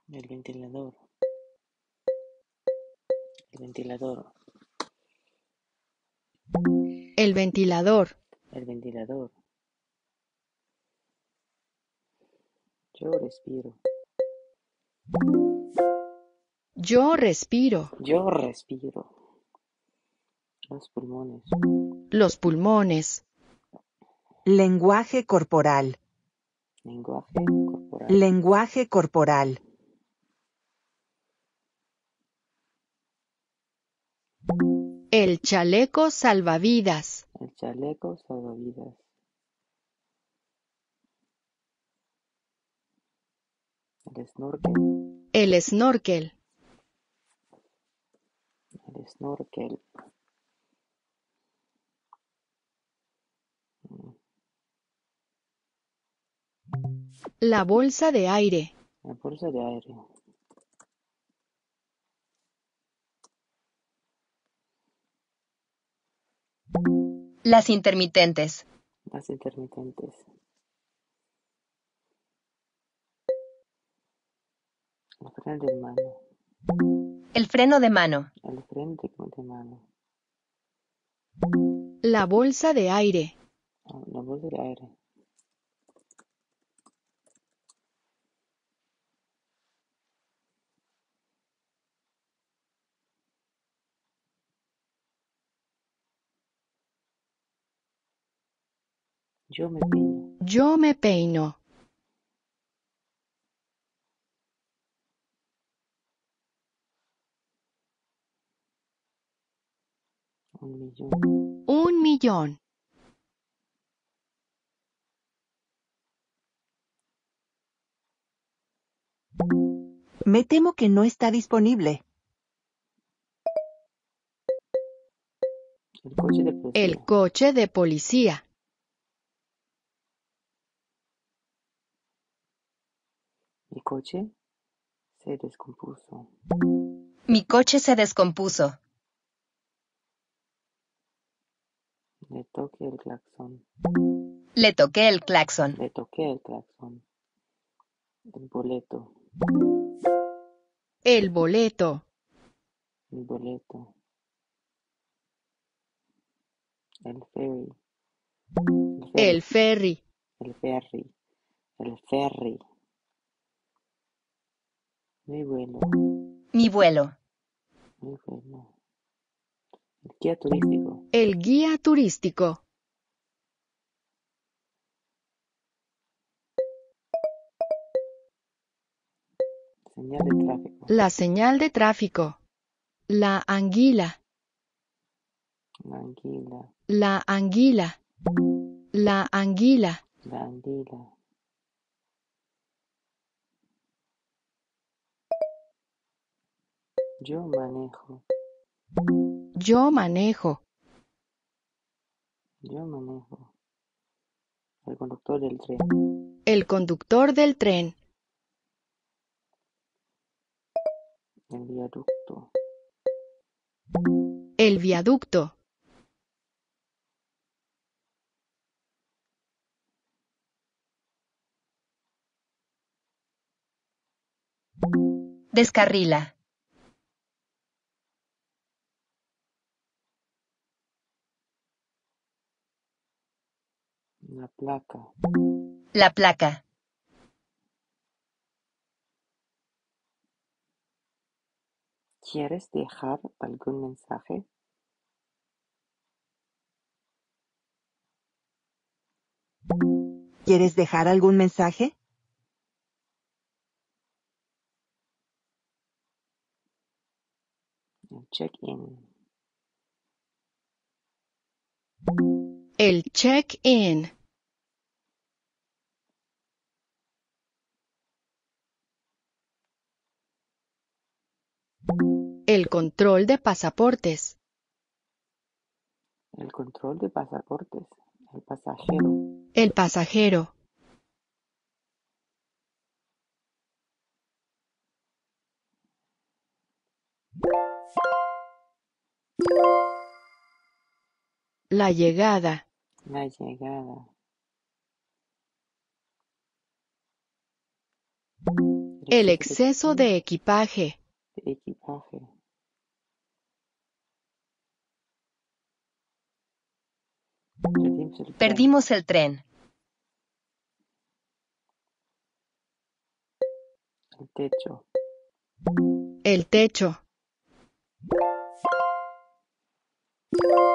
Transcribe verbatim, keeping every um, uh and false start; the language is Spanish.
El ventilador. El ventilador. El ventilador. El ventilador. Yo respiro. Yo respiro. Yo respiro. Los pulmones. Los pulmones. Lenguaje corporal. Lenguaje corporal. Lenguaje corporal. El chaleco salvavidas. El chaleco salvavidas. El snorkel. El snorkel. El snorkel. La bolsa de aire. La bolsa de aire. Las intermitentes. Las intermitentes. El freno de mano. El freno de mano. El freno de mano. La bolsa de aire. Ah, la bolsa de aire. Yo me peino. Yo me peino. Un millón. Un millón. Me temo que no está disponible. El coche de policía. El coche de policía. Mi coche se descompuso. Mi coche se descompuso. Le toqué el claxon. Le toqué el claxon. Le toqué el claxon. El boleto. El boleto. El boleto. El ferry. El ferry. El ferry. El ferry. Mi vuelo. Mi vuelo. Mi vuelo. El guía turístico. El guía turístico. Señal de tráfico. La señal de tráfico. La anguila. La anguila. La anguila. La anguila. La anguila. Yo manejo. Yo manejo. Yo manejo. El conductor del tren. El conductor del tren. El viaducto. El viaducto. Descarrila. La placa. La placa. ¿Quieres dejar algún mensaje? ¿Quieres dejar algún mensaje? El check-in. El check-in. El control de pasaportes. El control de pasaportes. El pasajero. El pasajero. La llegada. La llegada. El exceso de equipaje. de equipaje. Perdimos el tren. Perdimos el tren. El techo. El techo.